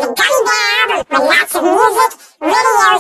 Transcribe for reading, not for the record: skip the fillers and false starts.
a gummy bear with lots of music, video,